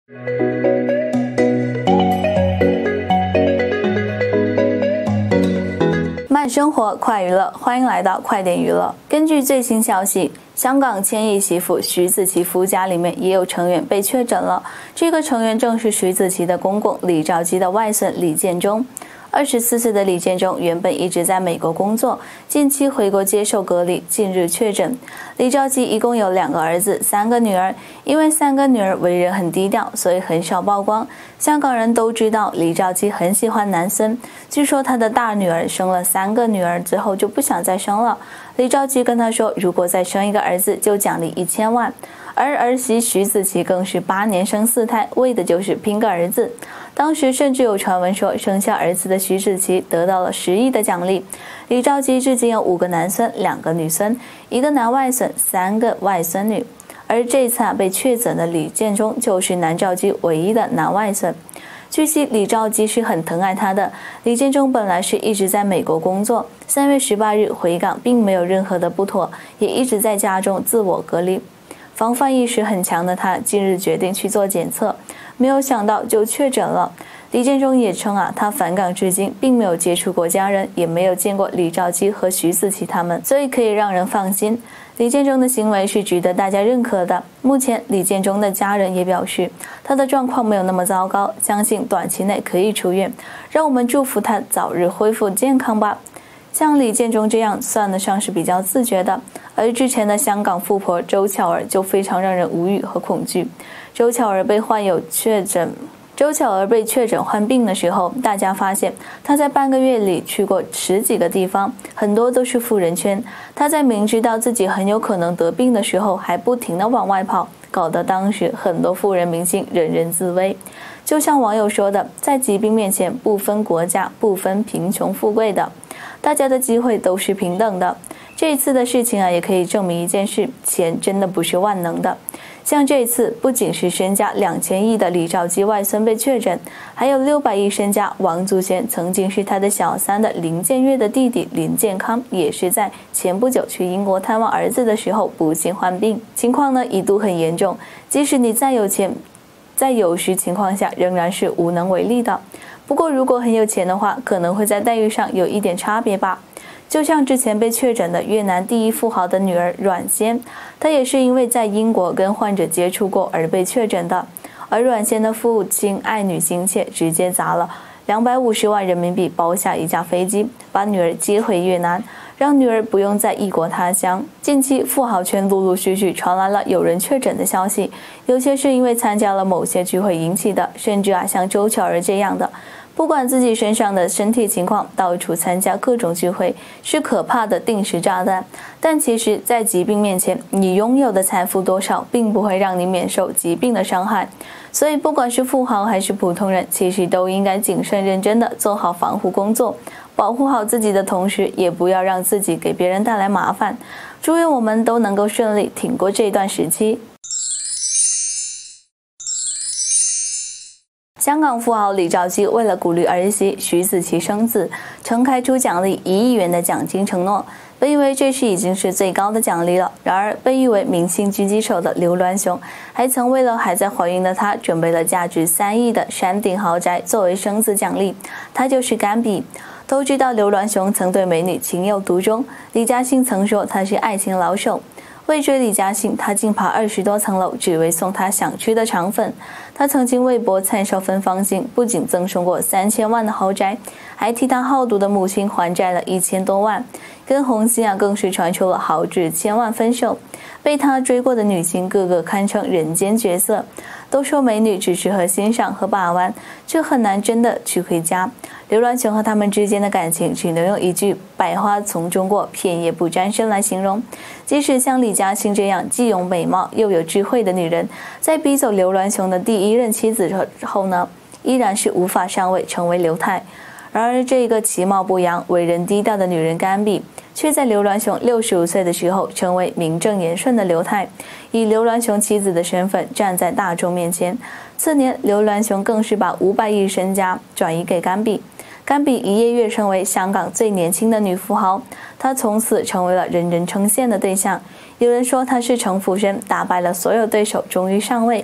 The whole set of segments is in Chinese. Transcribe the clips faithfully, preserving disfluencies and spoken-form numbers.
慢生活，快娱乐，欢迎来到快点娱乐。根据最新消息，香港千亿媳妇徐子淇夫家里面也有成员被确诊了。这个成员正是徐子淇的公公李兆基的外孙李建忠。二十四岁的李建忠原本一直在美国工作，近期回国接受隔离，近日确诊。李兆基一共有两个儿子，三个女儿。因为三个女儿为人很低调，所以很少曝光。香港人都知道李兆基很喜欢男生，据说他的大女儿生了三个女儿之后就不想再生了。李兆基跟他说，如果再生一个儿子就奖励一千万。而儿媳徐子淇更是八年生四胎，为的就是拼个儿子。当时甚至有传闻说，生下儿子的徐子淇得到了十亿的奖励。李兆基至今有五个男孙，两个女孙，一个男外孙，三个外孙女。而这次啊被确诊的李建忠就是男兆基唯一的男外孙。据悉，李兆基是很疼爱他的。李建忠本来是一直在美国工作，三月十八日回港，并没有任何的不妥，也一直在家中自我隔离。防范意识很强的他，近日决定去做检测，没有想到就确诊了。李建忠也称啊，他返港至今并没有接触过家人，也没有见过李兆基和徐子淇他们，所以可以让人放心。李建忠的行为是值得大家认可的。目前，李建忠的家人也表示，他的状况没有那么糟糕，相信短期内可以出院。让我们祝福他早日恢复健康吧。像李建忠这样算得上是比较自觉的，而之前的香港富婆周巧儿就非常让人无语和恐惧。周巧儿被患有确诊。周巧儿被确诊患病的时候，大家发现她在半个月里去过十几个地方，很多都是富人圈。她在明知道自己很有可能得病的时候，还不停地往外跑，搞得当时很多富人明星人人自危。就像网友说的，在疾病面前不分国家，不分贫穷富贵的，大家的机会都是平等的。这一次的事情啊，也可以证明一件事，钱真的不是万能的。像这一次，不仅是身价两千亿的李兆基外孙被确诊，还有六百亿身价王祖贤曾经是他的小三的林建岳的弟弟林健康，也是在前不久去英国探望儿子的时候不幸患病，情况呢一度很严重。即使你再有钱，在有时情况下仍然是无能为力的。不过如果很有钱的话，可能会在待遇上有一点差别吧。就像之前被确诊的越南第一富豪的女儿阮仙，她也是因为在英国跟患者接触过而被确诊的。而阮仙的父亲爱女心切，直接砸了两百五十万人民币包下一架飞机，把女儿接回越南，让女儿不用在异国他乡。近期富豪圈陆陆续续传来了有人确诊的消息，有些是因为参加了某些聚会引起的，甚至啊像周巧儿这样的，不管自己身上的身体情况，到处参加各种聚会，是可怕的定时炸弹。但其实在疾病面前，你拥有的财富多少并不会让你免受疾病的伤害。所以不管是富豪还是普通人，其实都应该谨慎认真的做好防护工作，保护好自己的同时，也不要让自己给别人带来麻烦。祝愿我们都能够顺利挺过这段时期。香港富豪李兆基为了鼓励儿媳徐子淇生子，曾开出奖励一亿元的奖金承诺，本以为这是已经是最高的奖励了。然而，被誉为明星狙击手的刘銮雄，还曾为了还在怀孕的她，准备了价值三亿的山顶豪宅作为生子奖励。他就是甘比。都知道刘銮雄曾对美女情有独钟，李嘉欣曾说他是爱情老手。为追李嘉欣，他竟爬二十多层楼，只为送她想吃的肠粉。他曾经为博蔡少芬芳心，不仅赠送过三千万的豪宅，还替他好赌的母亲还债了一千多万。跟红星啊更是传出了豪掷千万分手。被他追过的女星个个堪称人间绝色。都说美女只适合欣赏和把玩，这很难真的娶回家。刘銮雄和他们之间的感情只能用一句百花丛中过，片叶不沾身来形容。即使像李嘉欣这样既有美貌又有智慧的女人，在逼走刘銮雄的第一任妻子后呢，依然是无法上位成为刘太。然而这个其貌不扬为人低调的女人甘比，却在刘銮雄六十五岁的时候成为名正言顺的刘太，以刘銮雄妻子的身份站在大众面前。次年刘銮雄更是把五百亿身家转移给甘比，甘比一跃跃成为香港最年轻的女富豪，她从此成为了人人称羡的对象。有人说她是城府深，打败了所有对手终于上位，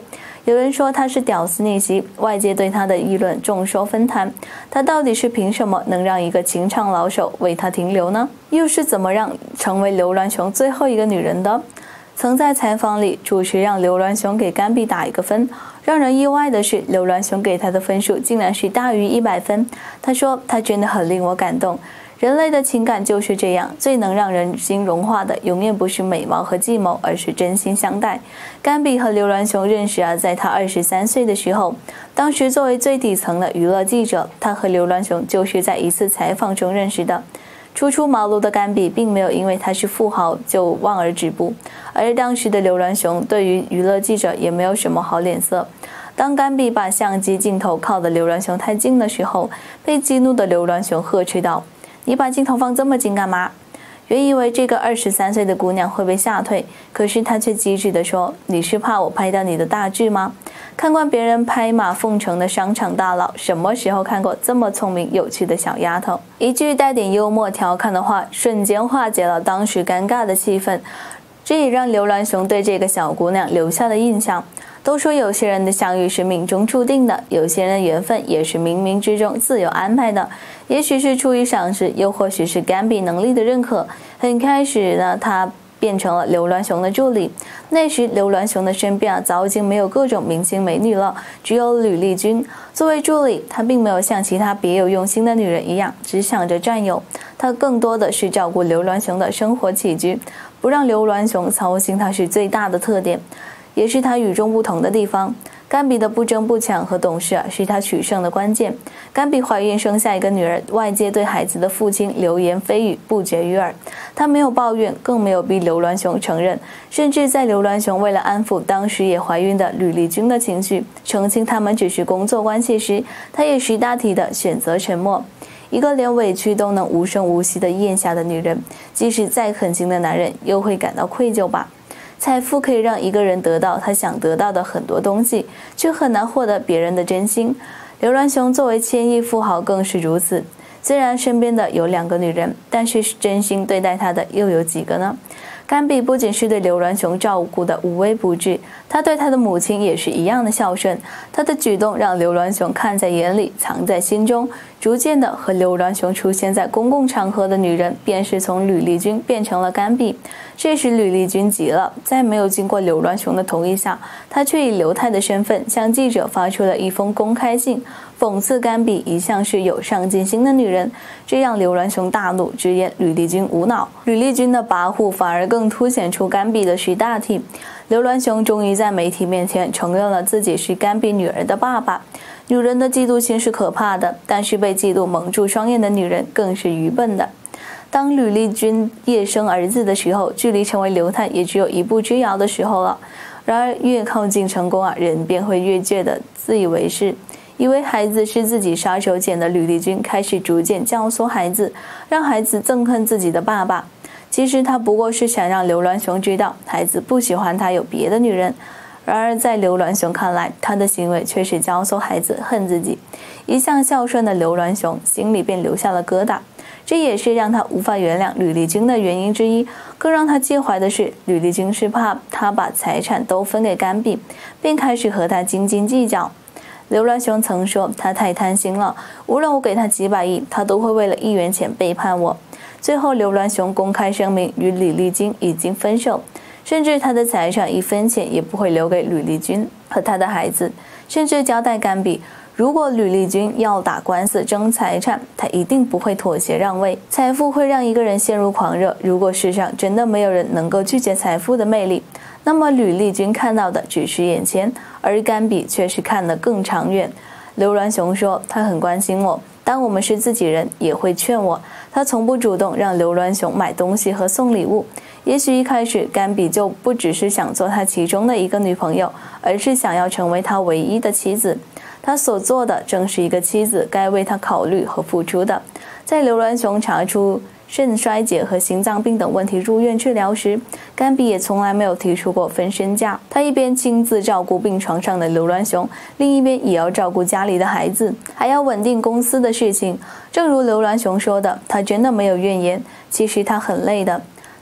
有人说他是屌丝逆袭，外界对他的议论众说纷纭。他到底是凭什么能让一个情场老手为他停留呢？又是怎么让成为刘銮雄最后一个女人的？曾在采访里，主持让刘銮雄给甘比打一个分。让人意外的是，刘銮雄给他的分数竟然是大于一百分。他说：“他真的很令我感动。人类的情感就是这样，最能让人心融化的，永远不是美貌和计谋，而是真心相待。”甘比和刘銮雄认识啊，在他二十三岁的时候，当时作为最底层的娱乐记者，他和刘銮雄就是在一次采访中认识的。初出茅庐的甘比并没有因为他是富豪就望而止步，而当时的刘銮雄对于娱乐记者也没有什么好脸色。当甘比把相机镜头靠得刘銮雄太近的时候，被激怒的刘銮雄呵斥道：“你把镜头放这么近干嘛？”原以为这个二十三岁的姑娘会被吓退，可是她却机智地说：“你是怕我拍到你的大痣吗？看惯别人拍马奉承的商场大佬，什么时候看过这么聪明有趣的小丫头？”一句带点幽默调侃的话，瞬间化解了当时尴尬的气氛，这也让刘銮雄对这个小姑娘留下了印象。都说有些人的相遇是命中注定的，有些人的缘分也是冥冥之中自有安排的。也许是出于赏识，又或许是甘比能力的认可，很开始呢，他变成了刘銮雄的助理。那时刘銮雄的身边啊，早已经没有各种明星美女了，只有吕丽君。作为助理，他并没有像其他别有用心的女人一样只想着占有，他更多的是照顾刘銮雄的生活起居，不让刘銮雄操心，他是最大的特点，也是他与众不同的地方。甘比的不争不抢和懂事啊，是他取胜的关键。甘比怀孕生下一个女儿，外界对孩子的父亲流言蜚语不绝于耳，他没有抱怨，更没有逼刘銮雄承认，甚至在刘銮雄为了安抚当时也怀孕的吕丽君的情绪，澄清他们只是工作关系时，他也识大体的选择沉默。一个连委屈都能无声无息地咽下的女人，即使再狠心的男人，又会感到愧疚吧？财富可以让一个人得到他想得到的很多东西，却很难获得别人的真心。刘銮雄作为千亿富豪更是如此，虽然身边的有两个女人，但是真心对待他的又有几个呢？甘比不仅是对刘銮雄照顾的无微不至，他对他的母亲也是一样的孝顺。他的举动让刘銮雄看在眼里，藏在心中。逐渐的，和刘銮雄出现在公共场合的女人，便是从吕丽君变成了甘比。这时吕丽君急了，在没有经过刘銮雄的同意下，她却以刘太的身份向记者发出了一封公开信，讽刺甘比一向是有上进心的女人，这让刘銮雄大怒，直言吕丽君无脑。吕丽君的跋扈反而更凸显出甘比的识大体。刘銮雄终于在媒体面前承认了自己是甘比女儿的爸爸。女人的嫉妒心是可怕的，但是被嫉妒蒙住双眼的女人更是愚笨的。当吕丽君夜生儿子的时候，距离成为刘太也只有一步之遥的时候了。然而越靠近成功啊，人便会越觉得自以为是，以为孩子是自己杀手锏的吕丽君开始逐渐教唆孩子，让孩子憎恨自己的爸爸。其实他不过是想让刘銮雄知道孩子不喜欢他有别的女人。然而在刘銮雄看来，他的行为却是教唆孩子恨自己。一向孝顺的刘銮雄心里便留下了疙瘩，这也是让他无法原谅吕丽君的原因之一。更让他介怀的是，吕丽君是怕他把财产都分给甘比，便开始和他斤斤计较。刘銮雄曾说，他太贪心了，无论我给他几百亿，他都会为了一元钱背叛我。最后刘銮雄公开声明与吕丽君已经分手，甚至他的财产一分钱也不会留给吕丽君和他的孩子，甚至交代甘比，如果吕丽君要打官司争财产，他一定不会妥协让位。财富会让一个人陷入狂热，如果世上真的没有人能够拒绝财富的魅力，那么吕丽君看到的只是眼前，而甘比却是看得更长远。刘銮雄说，他很关心我，当我们是自己人也会劝我，他从不主动让刘銮雄买东西和送礼物。也许一开始甘比就不只是想做他其中的一个女朋友，而是想要成为他唯一的妻子。他所做的正是一个妻子该为他考虑和付出的。在刘銮雄查出肾衰竭和心脏病等问题入院治疗时，甘比也从来没有提出过分身价。他一边亲自照顾病床上的刘銮雄，另一边也要照顾家里的孩子，还要稳定公司的事情。正如刘銮雄说的，他真的没有怨言，其实他很累的。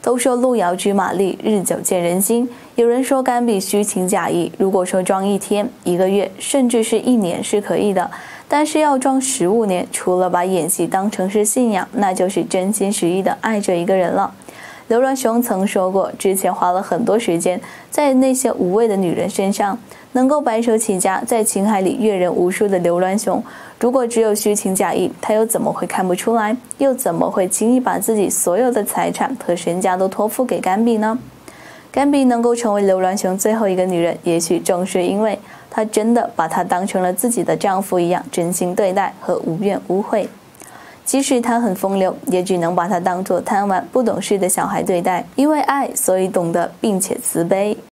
都说路遥知马力，日久见人心。有人说甘比虚情假意，如果说装一天、一个月，甚至是一年是可以的，但是要装十五年，除了把演戏当成是信仰，那就是真心实意的爱着一个人了。刘銮雄曾说过，之前花了很多时间在那些无谓的女人身上，能够白手起家，在情海里阅人无数的刘銮雄，如果只有虚情假意，他又怎么会看不出来？又怎么会轻易把自己所有的财产和身家都托付给甘比呢？甘比能够成为刘銮雄最后一个女人，也许正是因为她真的把她当成了自己的丈夫一样真心对待和无怨无悔。即使他很风流，也只能把他当作贪玩不懂事的小孩对待，因为爱，所以懂得并且慈悲。